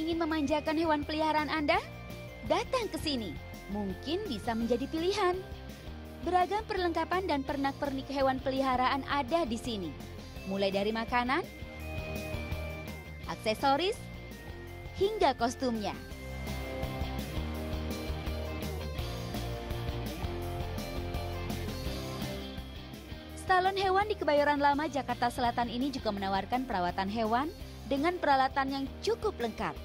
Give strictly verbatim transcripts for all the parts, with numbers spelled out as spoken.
ingin memanjakan hewan peliharaan Anda? Datang ke sini, mungkin bisa menjadi pilihan. Beragam perlengkapan dan pernak-pernik hewan peliharaan ada di sini. Mulai dari makanan, aksesoris, hingga kostumnya. Salon hewan di Kebayoran Lama, Jakarta Selatan ini juga menawarkan perawatan hewan dengan peralatan yang cukup lengkap.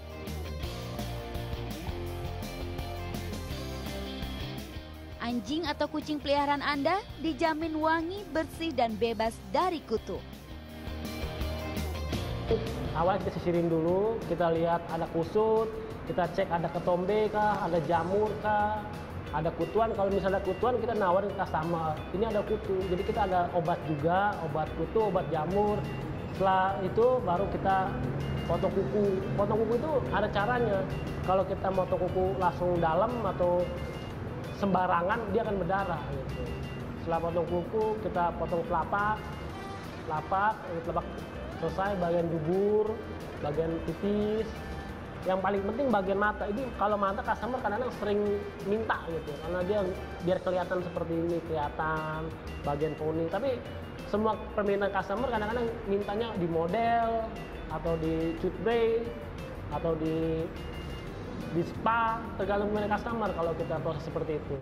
Anjing atau kucing peliharaan Anda dijamin wangi, bersih, dan bebas dari kutu. Awal kita sisirin dulu, kita lihat ada kusut, kita cek ada ketombe kah, ada jamur kah, ada kutuan. Kalau misalnya ada kutuan, kita nawarin ke customer, ini ada kutu. Jadi kita ada obat juga, obat kutu, obat jamur. Setelah itu baru kita potong kuku. Potong kuku itu ada caranya. Kalau kita potong kuku langsung dalam atau sembarangan, dia akan berdarah. Gitu. Setelah potong kuku, kita potong telapak, telapak, telapak selesai, bagian dubur, bagian pitis. Yang paling penting bagian mata. Ini kalau mata customer kadang-kadang sering minta gitu, karena dia biar kelihatan seperti ini, kelihatan bagian poni. Tapi semua permintaan customer kadang-kadang mintanya di model atau di cut braid atau di di spa, tergantung permintaan customer kalau kita proses seperti itu.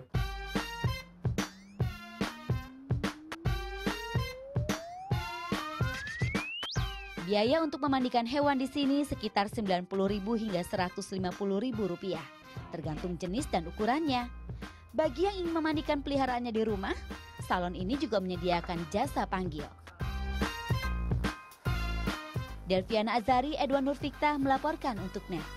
Biaya untuk memandikan hewan di sini sekitar sembilan puluh ribu hingga seratus lima puluh ribu rupiah, tergantung jenis dan ukurannya. Bagi yang ingin memandikan peliharaannya di rumah, salon ini juga menyediakan jasa panggil. Delviana Azari, Edwan Nurfikta melaporkan untuk N E T.